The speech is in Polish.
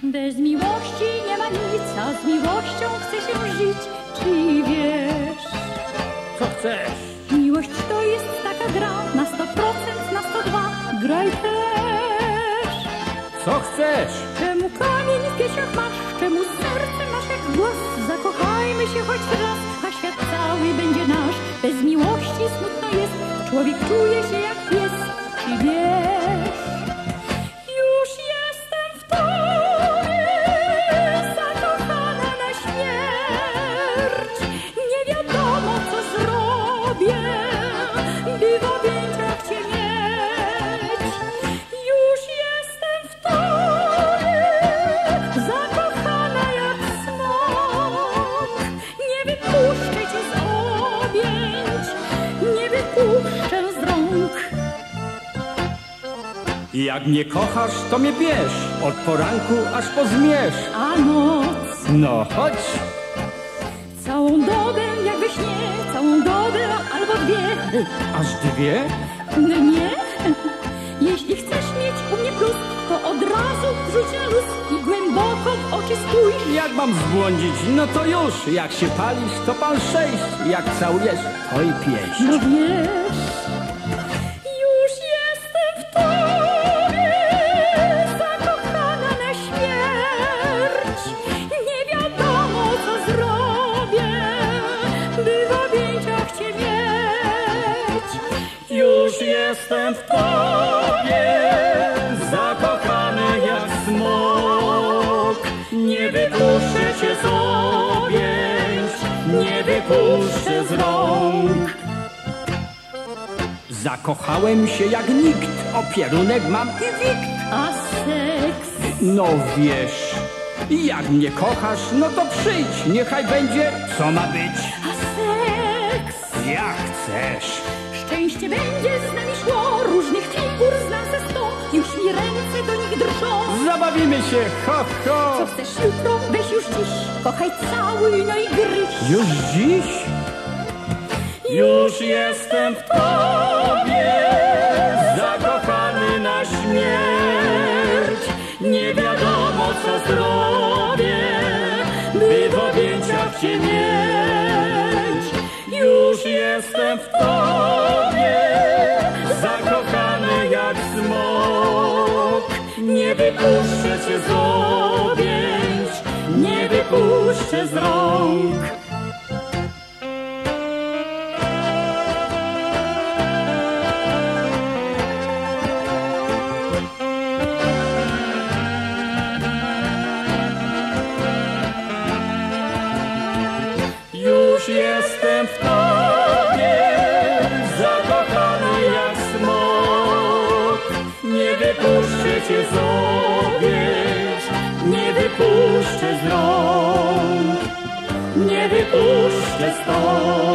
Bez miłości nie ma nic, a z miłością chce się żyć. Czy wiesz? Co chcesz? Miłość to jest taka gra, na 100%, na 102. Graj też. Co chcesz? Czemu kamień w piersiach masz? Czemu serce masz jak głos? Zakochajmy się choć raz, a świat cały będzie nasz. Bez miłości smutno jest, człowiek czuje się jak pies. Czy wiesz? Już jestem w tobie, zakochana na śmierć. Nie wiadomo co zrobię, by w objęciach cię mieć. Już jestem w tobie, zakochana jak smok. Nie wypuszczę cię z objęć, nie wypuszczę z rąk. Jak mnie kochasz, to mnie bierz, od poranku aż po zmierzch. A noc No chodź. całą dobę jak we śnie, całą dobę albo dwie. Aż dwie? No nie? Jeśli chcesz mieć u mnie plus, to od razu rzuć na luz i głęboko w oczy spójrz. Jak mam zbłądzić? No to już. Jak się palisz, to pal 6. Jak całujesz, to i 5. No wiesz, już jestem w tobie, zakochana na śmierć. Nie wiadomo co zrobię, by w objęciach cię mieć. Już jestem w tobie, zakochany jak smok. Nie wypuszczę cię z objęć, nie wypuszczę z rąk. Zakochałem się jak nikt, opierunek mam i wikt. A seks? No wiesz, jak mnie kochasz, no to przyjdź, niechaj będzie co ma być. A seks? Jak chcesz. Szczęście będzie z nami szło, różnych figur znam ze 100. Już mi ręce do nich drżą. Zabawimy się, ho, ho. Co chcesz jutro, weź już dziś. Kochaj, całuj, no i gryź. Już dziś? Już jestem w tobie, zakochany na śmierć. Nie wiadomo co zrobię, by w objęciach cię mieć. Już jestem w tobie, zakochany jak smok. Nie wypuszczę cię z objęć, nie wypuszczę z rąk. Już jestem w tobie, zakochany jak smok. Nie wypuszczę cię z objęć, nie wypuszczę z rąk. Nie wypuszczę stąd.